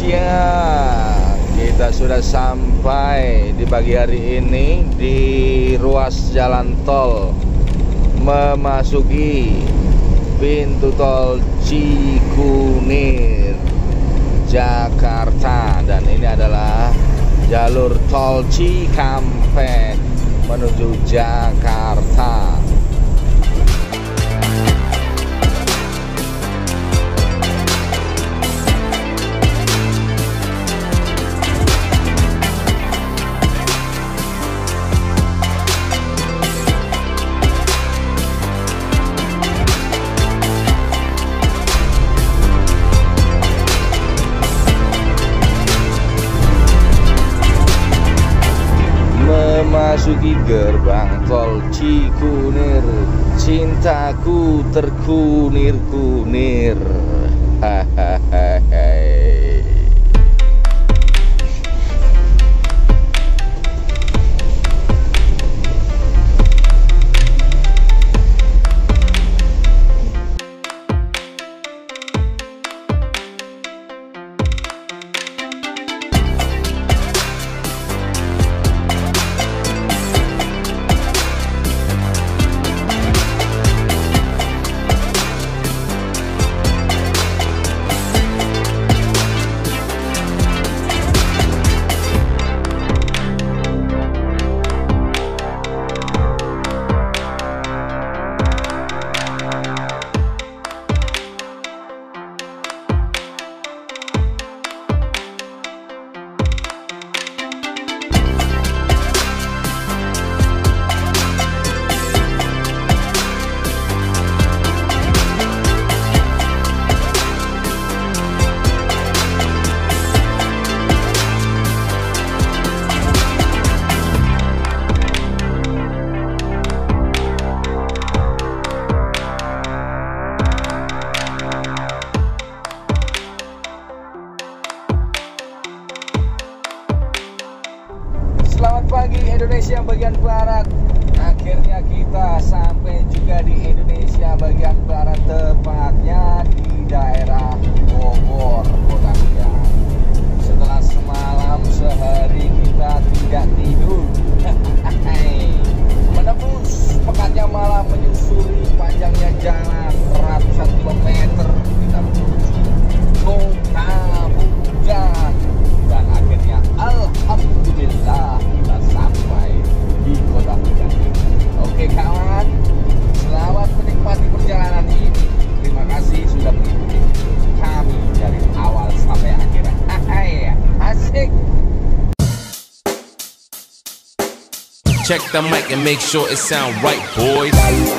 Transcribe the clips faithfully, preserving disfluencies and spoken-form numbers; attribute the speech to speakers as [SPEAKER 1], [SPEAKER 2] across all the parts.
[SPEAKER 1] Indonesia. Kita sudah sampai di pagi hari ini di ruas jalan tol memasuki pintu tol Cikunir, Jakarta. Dan ini adalah jalur tol Cikampek menuju Jakarta. Memasuki gerbang tol Cikunir, cintaku terkunir-kunir. Hahaha. Selamat pagi Indonesia bagian barat. Akhirnya kita sampai juga di Indonesia bagian barat, tepatnya di daerah Bogor, Kota Hujan. Setelah semalam sehari kita tidak tidur, menembus pekatnya malam, menyusuri panjangnya jalan ratusan kilometer kita menuju Kota Hujan. Dan akhirnya alhamdulillah kita sampai di Kota Hujan ini. Oke kawan, selamat menikmati perjalanan ini. Terima kasih sudah mengikuti kami dari awal sampai akhir. Hai, asik.
[SPEAKER 2] Check the mic and make sure it sound right, boys.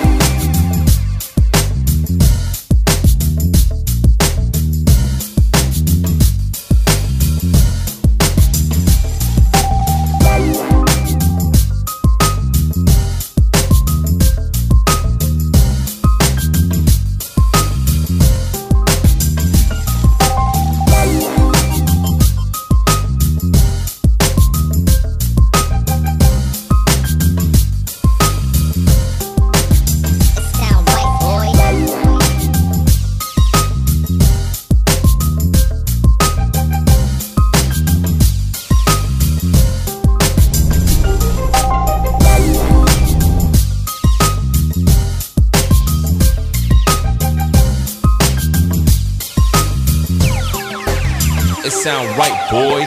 [SPEAKER 2] It sound right, boys.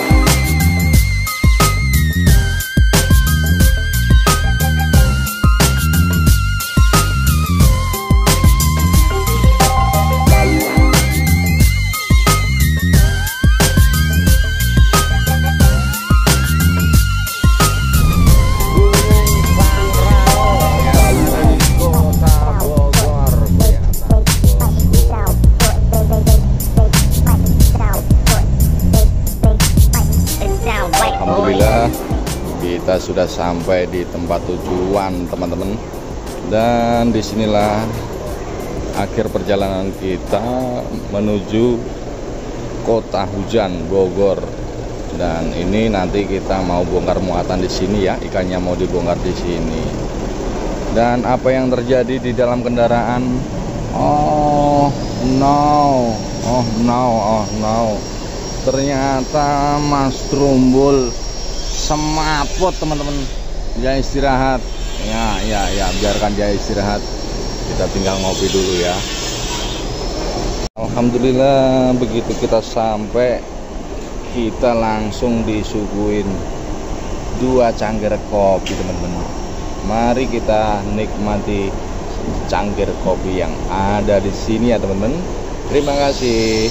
[SPEAKER 1] Alhamdulillah kita sudah sampai di tempat tujuan teman-teman, dan disinilah akhir perjalanan kita menuju Kota Hujan Bogor. Dan ini nanti kita mau bongkar muatan di sini ya, ikannya mau dibongkar di sini. Dan apa yang terjadi di dalam kendaraan? Oh no, oh no, oh no. Ternyata Mas Trumbul semaput teman-teman. Dia istirahat. Ya, ya, ya, biarkan dia istirahat. Kita tinggal ngopi dulu ya. Alhamdulillah, begitu kita sampai, kita langsung disuguhin dua cangkir kopi teman-teman. Mari kita nikmati cangkir kopi yang ada di sini ya teman-teman. Terima kasih.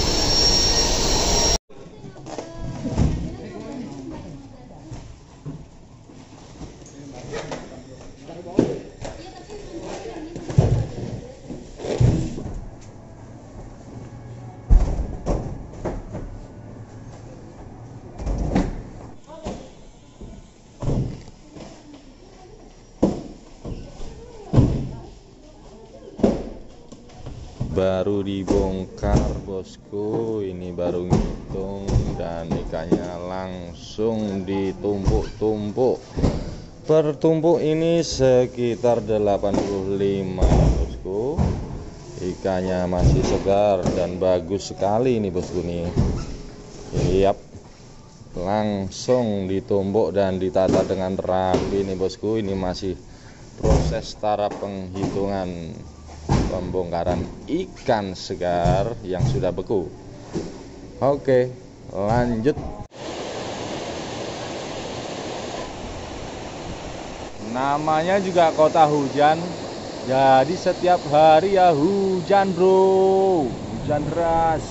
[SPEAKER 1] Baru dibongkar bosku, ini baru ngitung dan ikannya langsung ditumpuk-tumpuk. Per tumpuk ini sekitar delapan puluh lima bosku. Ikannya masih segar dan bagus sekali ini bosku nih. Yap, langsung ditumbuk dan ditata dengan rapi nih bosku. Ini masih proses taraf penghitungan pembongkaran ikan segar yang sudah beku. Oke, lanjut. Namanya juga kota hujan, jadi setiap hari ya hujan bro, hujan deras.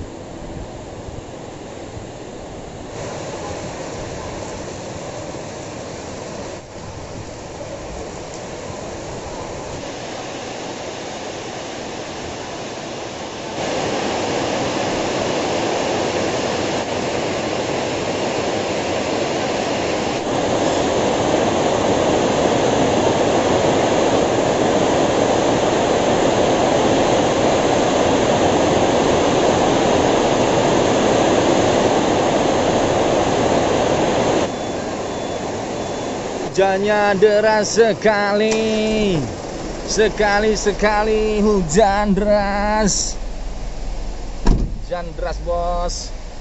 [SPEAKER 1] Hujannya deras sekali, sekali-sekali hujan deras, hujan deras bos.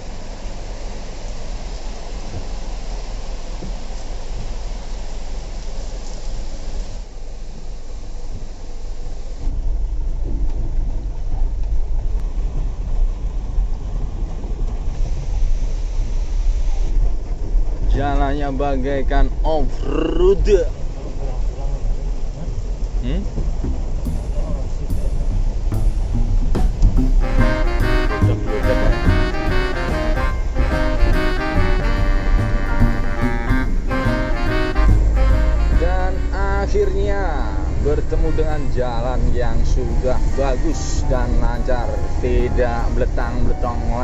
[SPEAKER 1] Jalannya bagaikan off-road. Hmm? Dan akhirnya bertemu dengan jalan yang sudah bagus dan lancar, tidak beletang-beletong